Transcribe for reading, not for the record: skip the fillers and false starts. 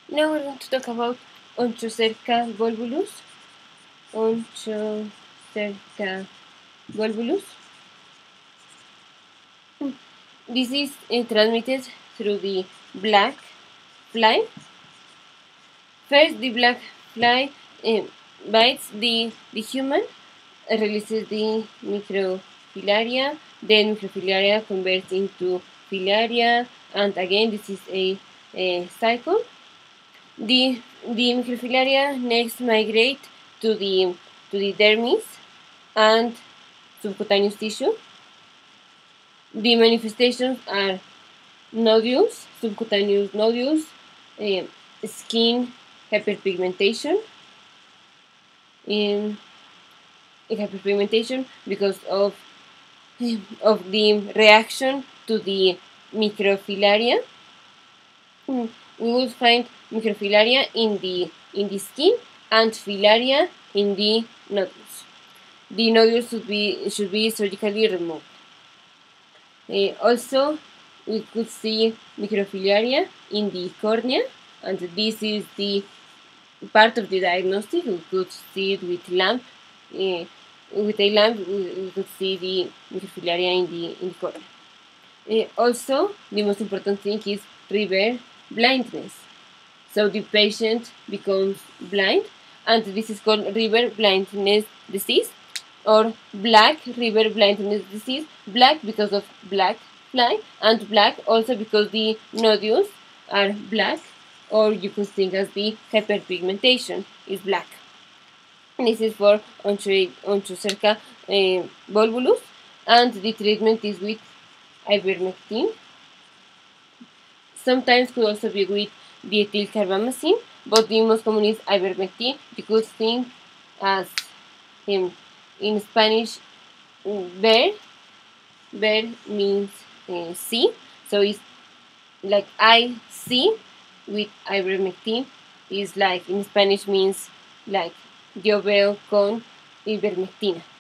Now we're going to talk about Onchocerca volvulus. Onchocerca volvulus. This is transmitted through the black fly. First, the black fly bites the human, releases the microfilaria, then microfilaria converts into filaria, and again this is a cycle. The microfilaria next migrate to the dermis and subcutaneous tissue. The manifestations are nodules, subcutaneous nodules, skin hyperpigmentation, hyperpigmentation because of the reaction to the microfilaria. We will find microfilaria in the skin and filaria in the nodules. The nodules should be surgically removed. Also, we could see microfilaria in the cornea, and this is the part of the diagnostic. We could see it with lamp. With a lamp, we could see the microfilaria in the cornea. Also, the most important thing is river blindness. So the patient becomes blind, and this is called river blindness disease or black river blindness disease. Black because of black fly, and black also because the nodules are black, or you could think as the hyperpigmentation is black. And this is for Onchocerca volvulus, and the treatment is with ivermectin. Sometimes could also be with diethylcarbamazine, but the most common is ivermectin. You could think as in Spanish, ver means see, so it's like I see with ivermectin. Is like in Spanish means like yo veo con ivermectina.